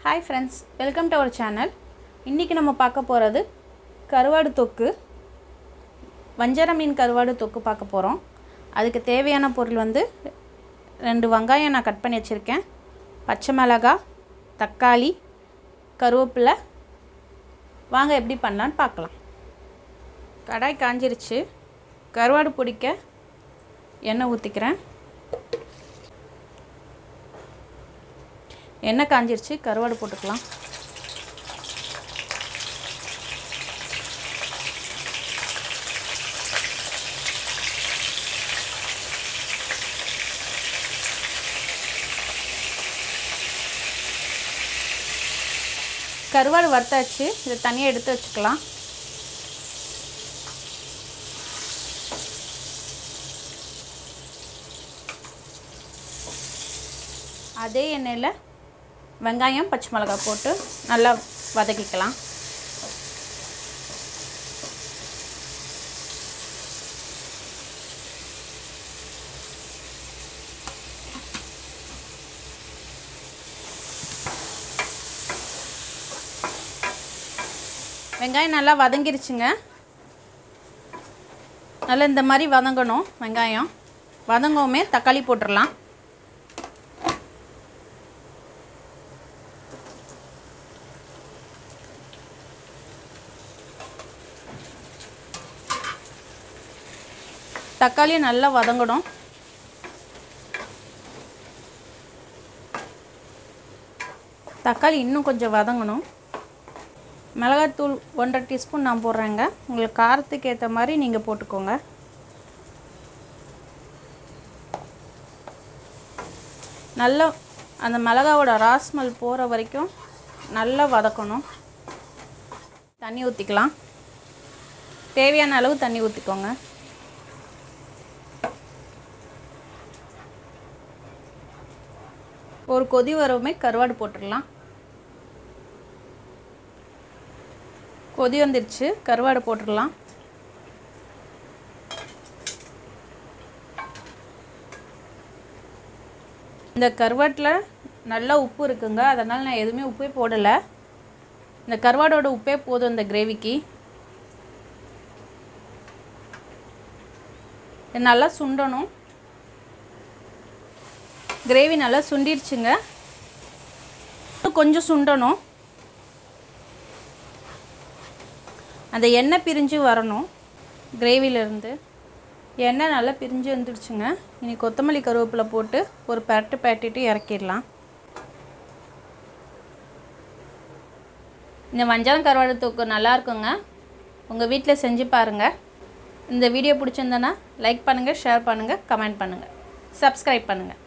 Hi friends, welcome to our channel. இன்னைக்கு நம்ம பார்க்க போறது கருவாடு தொக்கு. vanjaram மீன் கருவாடு தொக்கு பார்க்க போறோம். அதுக்கு தேவையான பொருள் வந்து 2 வெங்காயம் நான் கட் பண்ணி வச்சிருக்கேன். பச்சை மிளகாய், தக்காளி, கருவேப்பிலை. வாங்க எப்படி பண்ணலாம்னு பார்க்கலாம். கடாய் காஞ்சிருச்சு. கருவாடு பொடிக்க எண்ணெய் ஊத்திக்கிறேன். எண்ணெய் காஞ்சிருச்சு. கருவாடு போட்டுக்கலாம். கருவாடு வறுத்தாச்சு. இதை தனியாக எடுத்து வச்சுக்கலாம். அதே எண்ணெயில் வெங்காயம் பச்சை மிளகாய் போட்டு நல்லா வதக்கிக்கலாம். வெங்காயம் நல்லா வதங்கிருச்சுங்க. நல்லா இந்த மாதிரி வதங்கணும். வெங்காயம் வதங்கவுமே தக்காளி போட்டுடலாம். தக்காளி நல்லா வதங்கணும். தக்காளி இன்னும் கொஞ்சம் வதங்கணும். மிளகாய்த்தூள் 1.5 டீஸ்பூன் நான் போடுறேங்க. உங்களுக்கு காரத்துக்கு ஏற்ற மாதிரி நீங்கள் போட்டுக்கோங்க. நல்லா அந்த மிளகாவோட ராஸ்மல் போகிற வரைக்கும் நல்லா வதக்கணும். தண்ணி ஊற்றிக்கலாம். தேவையான அளவு தண்ணி ஊற்றிக்கோங்க. ஒரு கொதி வரவுமே கருவாடு போட்டுடலாம். கொதி வந்துருச்சு. கருவாடு போட்டுடலாம். இந்த கருவாட்டில் நல்லா உப்பு இருக்குங்க. அதனால் நான் எதுவுமே உப்பே போடலை. இந்த கருவாடோட உப்பே போதும் இந்த கிரேவிக்கு. இது நல்லா சுண்டணும். கிரேவி நல்லா சுண்டிருச்சுங்க. கொஞ்சம் சுண்டணும். அந்த எண்ணெய் பிரிஞ்சு வரணும். கிரேவியிலேருந்து எண்ணெய் நல்லா பிரிஞ்சு வந்துடுச்சுங்க. இனி கொத்தமல்லி கருவேப்பிலை போட்டு ஒரு பரட்டிட்டு இறக்கிடலாம். இந்த வஞ்சாரம் கருவாடு தொக்கு நல்லா இருக்குங்க. உங்கள் வீட்டில் செஞ்சு பாருங்கள். இந்த வீடியோ பிடிச்சிருந்தனா லைக் பண்ணுங்கள், ஷேர் பண்ணுங்கள், கமெண்ட் பண்ணுங்கள், சப்ஸ்கிரைப் பண்ணுங்கள்.